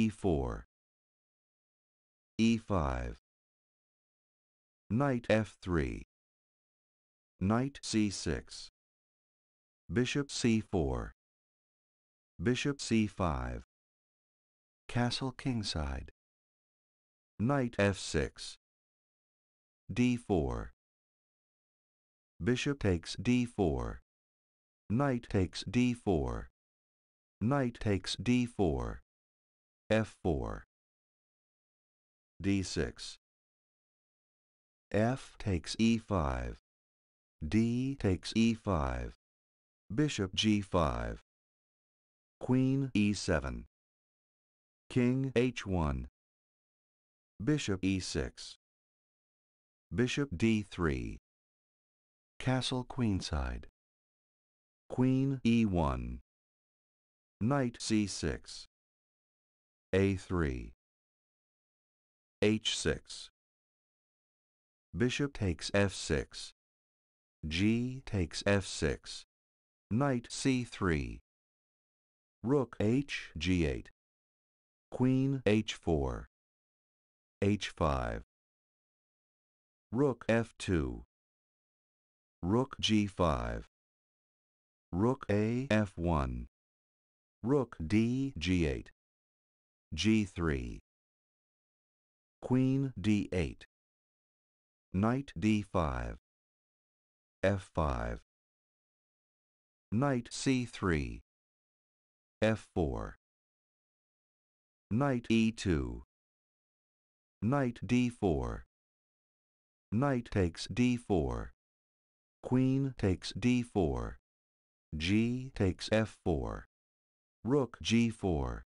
e4, e5, knight f3, knight c6, bishop c4, bishop c5, castle kingside, knight f6, d4, bishop takes d4, knight takes d4, knight takes d4, f4, d6, f takes e5, d takes e5, bishop g5, queen e7, king h1, bishop e6, bishop d3, castle queenside, queen e1, knight c6, a3, h6, bishop takes f6, g takes f6, knight c3, rook h g8, queen h4, h5, rook f2, rook g5, rook a f1, rook d g8, g3, queen d8, knight d5, f5, knight c3, f4, knight e2, knight d4, knight takes d4, queen takes d4, g takes f4, rook g4,